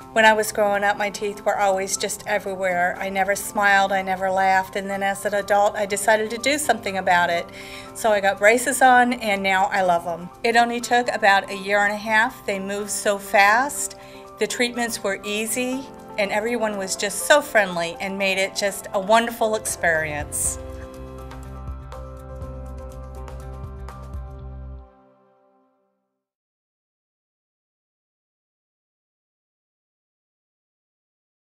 When I was growing up, my teeth were always just everywhere. I never smiled, I never laughed, and then as an adult, I decided to do something about it. So I got braces on, and now I love them. It only took about a year and a half. They moved so fast. The treatments were easy, and everyone was just so friendly and made it just a wonderful experience.